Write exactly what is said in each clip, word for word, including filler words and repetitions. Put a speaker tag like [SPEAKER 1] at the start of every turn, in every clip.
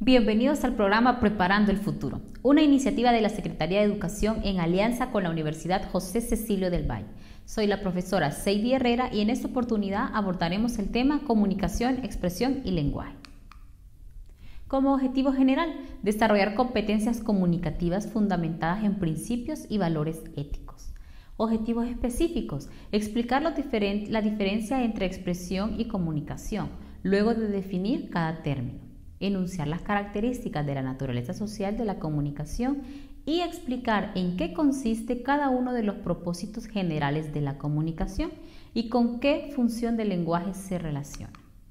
[SPEAKER 1] Bienvenidos al programa Preparando el Futuro, una iniciativa de la Secretaría de Educación en alianza con la Universidad José Cecilio del Valle. Soy la profesora Seidy Herrera y en esta oportunidad abordaremos el tema comunicación, expresión y lenguaje. Como objetivo general, desarrollar competencias comunicativas fundamentadas en principios y valores éticos. Objetivos específicos, explicar lo diferen- la diferencia entre expresión y comunicación, luego de definir cada término. Enunciar las características de la naturaleza social de la comunicación y explicar en qué consiste cada uno de los propósitos generales de la comunicación y con qué función del lenguaje se relaciona.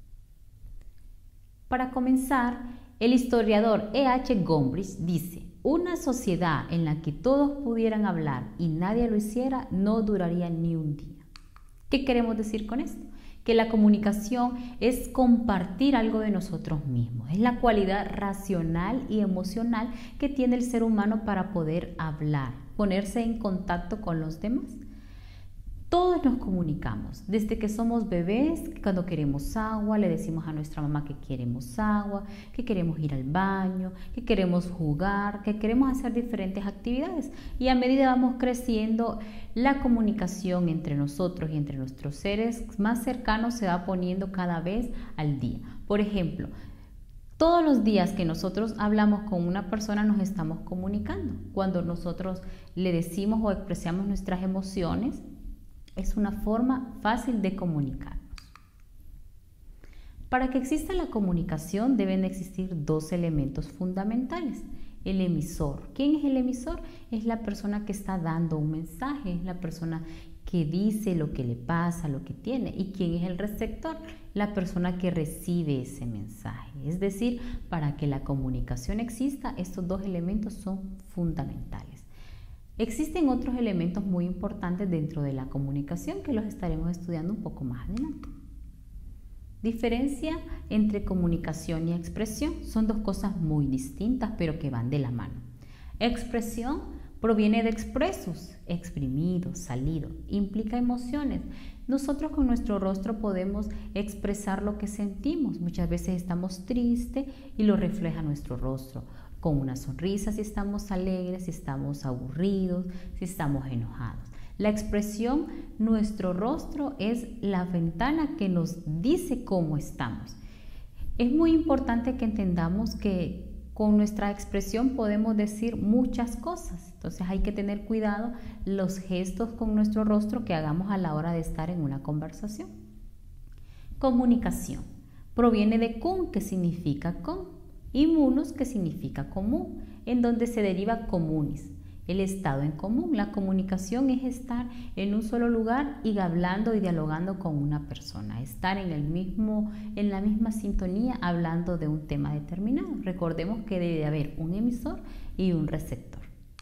[SPEAKER 1] Para comenzar, el historiador E H Gombrich dice: una sociedad en la que todos pudieran hablar y nadie lo hiciera no duraría ni un día. ¿Qué queremos decir con esto? Que la comunicación es compartir algo de nosotros mismos, es la cualidad racional y emocional que tiene el ser humano para poder hablar, ponerse en contacto con los demás. Todos nos comunicamos, desde que somos bebés, cuando queremos agua, le decimos a nuestra mamá que queremos agua, que queremos ir al baño, que queremos jugar, que queremos hacer diferentes actividades. Y a medida vamos creciendo, la comunicación entre nosotros y entre nuestros seres más cercanos se va poniendo cada vez al día. Por ejemplo, todos los días que nosotros hablamos con una persona nos estamos comunicando. Cuando nosotros le decimos o expresamos nuestras emociones, es una forma fácil de comunicarnos. Para que exista la comunicación deben existir dos elementos fundamentales. El emisor. ¿Quién es el emisor? Es la persona que está dando un mensaje, es la persona que dice lo que le pasa, lo que tiene. ¿Y quién es el receptor? La persona que recibe ese mensaje. Es decir, para que la comunicación exista, estos dos elementos son fundamentales. Existen otros elementos muy importantes dentro de la comunicación que los estaremos estudiando un poco más adelante. Diferencia entre comunicación y expresión son dos cosas muy distintas pero que van de la mano. Expresión proviene de expresus, exprimido, salido, implica emociones. Nosotros con nuestro rostro podemos expresar lo que sentimos. Muchas veces estamos tristes y lo refleja nuestro rostro. Con una sonrisa si estamos alegres, si estamos aburridos, si estamos enojados. La expresión, nuestro rostro es la ventana que nos dice cómo estamos. Es muy importante que entendamos que con nuestra expresión podemos decir muchas cosas. Entonces hay que tener cuidado los gestos con nuestro rostro que hagamos a la hora de estar en una conversación. Comunicación. Proviene de cum, que significa con, y munus, que significa común, en donde se deriva communis, el estado en común. La comunicación es estar en un solo lugar y hablando y dialogando con una persona, estar en, el mismo, en la misma sintonía hablando de un tema determinado. Recordemos que debe haber un emisor y un receptor.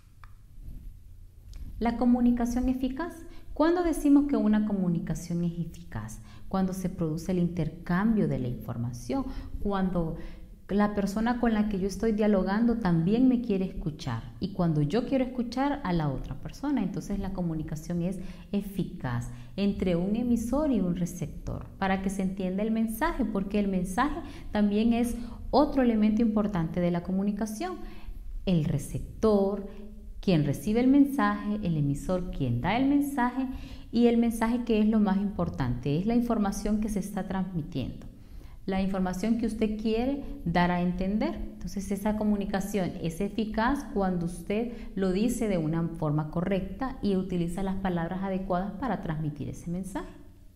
[SPEAKER 1] La comunicación eficaz. ¿Cuándo decimos que una comunicación es eficaz? Cuando se produce el intercambio de la información, cuando la persona con la que yo estoy dialogando también me quiere escuchar y cuando yo quiero escuchar a la otra persona, entonces la comunicación es eficaz entre un emisor y un receptor para que se entienda el mensaje, porque el mensaje también es otro elemento importante de la comunicación. El receptor, quien recibe el mensaje, el emisor, quien da el mensaje, y el mensaje, que es lo más importante, es la información que se está transmitiendo. La información que usted quiere dar a entender. Entonces esa comunicación es eficaz cuando usted lo dice de una forma correcta y utiliza las palabras adecuadas para transmitir ese mensaje.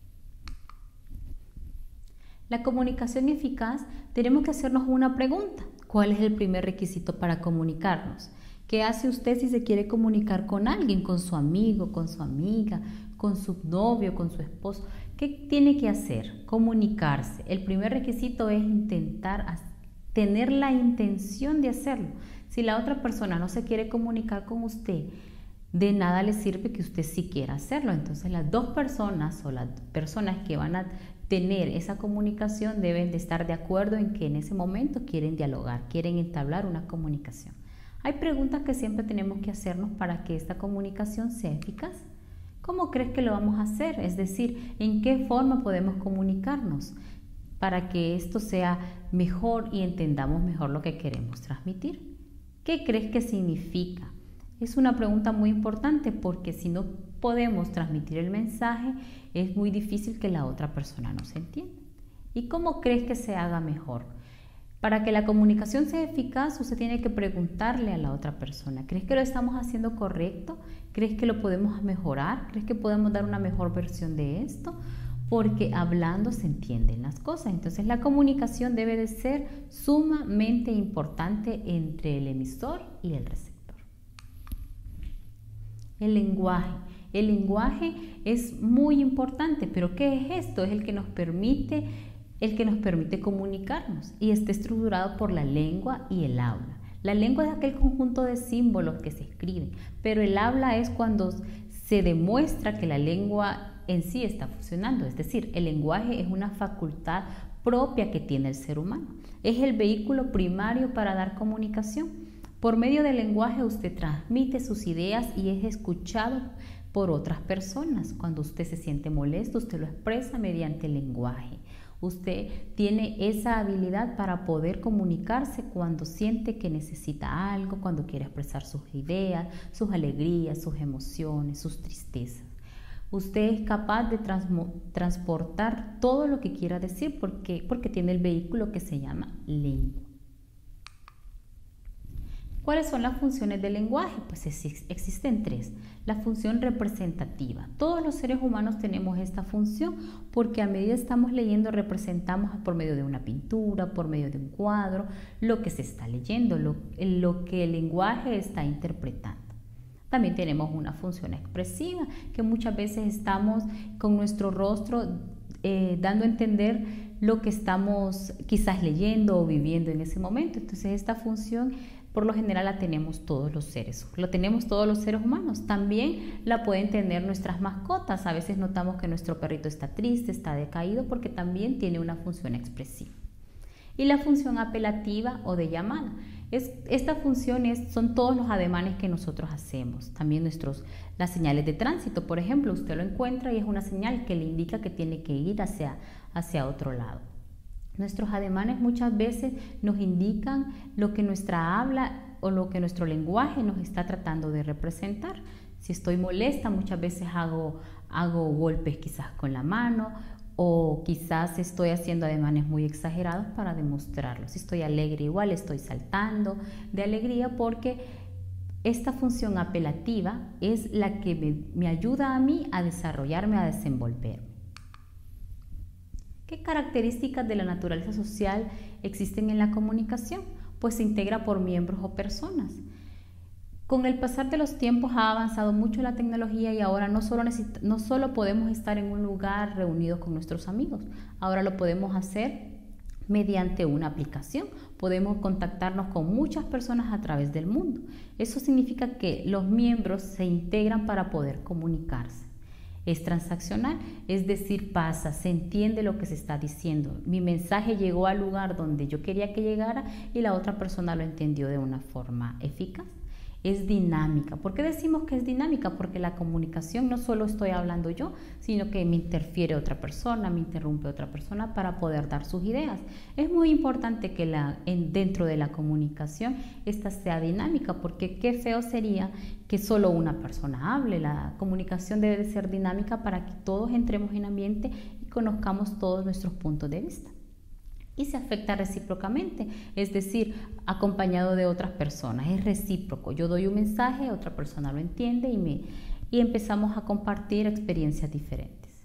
[SPEAKER 1] La comunicación eficaz, tenemos que hacernos una pregunta. ¿Cuál es el primer requisito para comunicarnos? ¿Qué hace usted si se quiere comunicar con alguien, con su amigo, con su amiga, con su novio, con su esposo? ¿Qué tiene que hacer? Comunicarse. El primer requisito es intentar tener la intención de hacerlo. Si la otra persona no se quiere comunicar con usted, de nada le sirve que usted sí quiera hacerlo. Entonces las dos personas o las personas que van a tener esa comunicación deben de estar de acuerdo en que en ese momento quieren dialogar, quieren entablar una comunicación. Hay preguntas que siempre tenemos que hacernos para que esta comunicación sea eficaz. ¿Cómo crees que lo vamos a hacer? Es decir, ¿en qué forma podemos comunicarnos? para que esto sea mejor y entendamos mejor lo que queremos transmitir? ¿Qué crees que significa? Es una pregunta muy importante porque si no podemos transmitir el mensaje, es muy difícil que la otra persona nos entienda. ¿Y cómo crees que se haga mejor? Para que la comunicación sea eficaz, usted tiene que preguntarle a la otra persona, ¿crees que lo estamos haciendo correcto? ¿Crees que lo podemos mejorar? ¿Crees que podemos dar una mejor versión de esto? Porque hablando se entienden las cosas. Entonces la comunicación debe de ser sumamente importante entre el emisor y el receptor. El lenguaje. El lenguaje es muy importante, pero ¿qué es esto? Es el que nos permite, el que nos permite comunicarnos y está estructurado por la lengua y el habla. La lengua es aquel conjunto de símbolos que se escriben, pero el habla es cuando se demuestra que la lengua en sí está funcionando. Es decir, el lenguaje es una facultad propia que tiene el ser humano. Es el vehículo primario para dar comunicación. Por medio del lenguaje usted transmite sus ideas y es escuchado por otras personas. Cuando usted se siente molesto, usted lo expresa mediante el lenguaje. Usted tiene esa habilidad para poder comunicarse cuando siente que necesita algo, cuando quiere expresar sus ideas, sus alegrías, sus emociones, sus tristezas. Usted es capaz de transportar todo lo que quiera decir porque, porque tiene el vehículo que se llama lengua. ¿Cuáles son las funciones del lenguaje? Pues existen tres. La función representativa. Todos los seres humanos tenemos esta función porque a medida que estamos leyendo representamos por medio de una pintura, por medio de un cuadro, lo que se está leyendo, lo, lo que el lenguaje está interpretando. También tenemos una función expresiva que muchas veces estamos con nuestro rostro eh, dando a entender lo que estamos quizás leyendo o viviendo en ese momento. Entonces esta función por lo general la tenemos todos los seres, lo tenemos todos los seres humanos. También la pueden tener nuestras mascotas. A veces notamos que nuestro perrito está triste, está decaído, porque también tiene una función expresiva. Y la función apelativa o de llamada. Es, esta función es, son todos los ademanes que nosotros hacemos. También nuestros, las señales de tránsito, por ejemplo, usted lo encuentra y es una señal que le indica que tiene que ir hacia, hacia otro lado. Nuestros ademanes muchas veces nos indican lo que nuestra habla o lo que nuestro lenguaje nos está tratando de representar. Si estoy molesta, muchas veces hago, hago golpes quizás con la mano o quizás estoy haciendo ademanes muy exagerados para demostrarlo. Si estoy alegre, igual estoy saltando de alegría porque esta función apelativa es la que me, me ayuda a mí a desarrollarme, a desenvolverme. ¿Qué características de la naturaleza social existen en la comunicación? Pues se integra por miembros o personas. Con el pasar de los tiempos ha avanzado mucho la tecnología y ahora no solo, no solo podemos estar en un lugar reunidos con nuestros amigos, ahora lo podemos hacer mediante una aplicación. Podemos contactarnos con muchas personas a través del mundo. Eso significa que los miembros se integran para poder comunicarse. Es transaccional, es decir, pasa, se entiende lo que se está diciendo. Mi mensaje llegó al lugar donde yo quería que llegara y la otra persona lo entendió de una forma eficaz. Es dinámica. ¿Por qué decimos que es dinámica? Porque la comunicación no solo estoy hablando yo, sino que me interfiere otra persona, me interrumpe otra persona para poder dar sus ideas. Es muy importante que la, en, dentro de la comunicación esta sea dinámica, porque qué feo sería que solo una persona hable. La comunicación debe de ser dinámica para que todos entremos en ambiente y conozcamos todos nuestros puntos de vista. Y se afecta recíprocamente, es decir, acompañado de otras personas, es recíproco. Yo doy un mensaje, otra persona lo entiende y, me, y empezamos a compartir experiencias diferentes.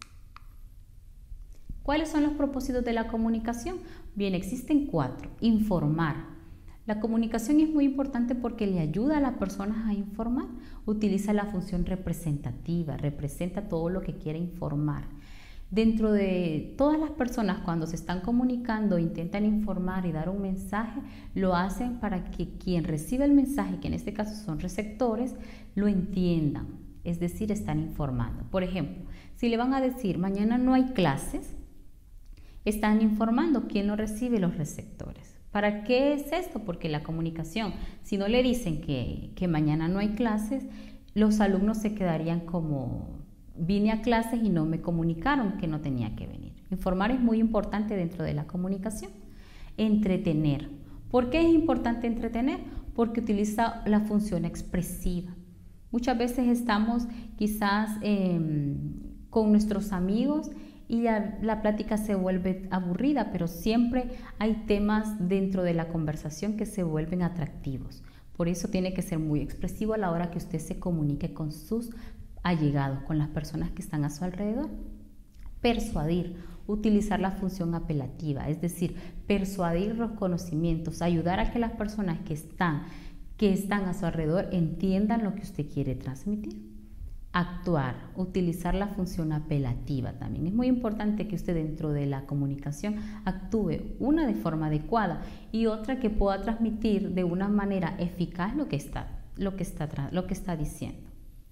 [SPEAKER 1] ¿Cuáles son los propósitos de la comunicación? Bien, existen cuatro. Informar. La comunicación es muy importante porque le ayuda a las personas a informar. Utiliza la función representativa, representa todo lo que quiere informar. Dentro de todas las personas, cuando se están comunicando, intentan informar y dar un mensaje, lo hacen para que quien recibe el mensaje, que en este caso son receptores, lo entiendan, es decir, están informando. Por ejemplo, si le van a decir mañana no hay clases, están informando. ¿Quién lo recibe? Los receptores. ¿Para qué es esto? Porque la comunicación, si no le dicen que, que mañana no hay clases, los alumnos se quedarían como: vine a clases y no me comunicaron que no tenía que venir. Informar es muy importante dentro de la comunicación. Entretener. ¿Por qué es importante entretener? Porque utiliza la función expresiva. Muchas veces estamos quizás eh, con nuestros amigos y la, la plática se vuelve aburrida, pero siempre hay temas dentro de la conversación que se vuelven atractivos. Por eso tiene que ser muy expresivo a la hora que usted se comunique con sus allegados, con las personas que están a su alrededor. Persuadir, utilizar la función apelativa, es decir, persuadir los conocimientos, ayudar a que las personas que están, que están a su alrededor entiendan lo que usted quiere transmitir. Actuar, utilizar la función apelativa también. Es muy importante que usted dentro de la comunicación actúe una de forma adecuada y otra que pueda transmitir de una manera eficaz lo que está, lo que está, lo que está diciendo.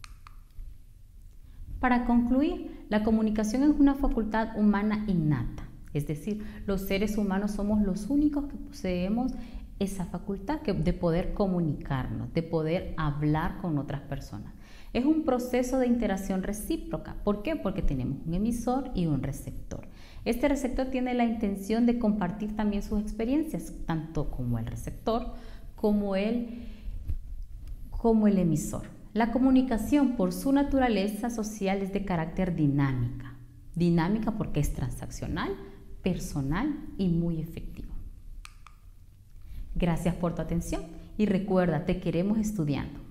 [SPEAKER 1] Para concluir, la comunicación es una facultad humana innata, es decir, los seres humanos somos los únicos que poseemos esa facultad de poder comunicarnos, de poder hablar con otras personas. Es un proceso de interacción recíproca. ¿Por qué? Porque tenemos un emisor y un receptor. Este receptor tiene la intención de compartir también sus experiencias, tanto como el receptor como el, como el emisor. La comunicación, por su naturaleza social, es de carácter dinámica. Dinámica porque es transaccional, personal y muy efectiva. Gracias por tu atención y recuerda, te queremos estudiando.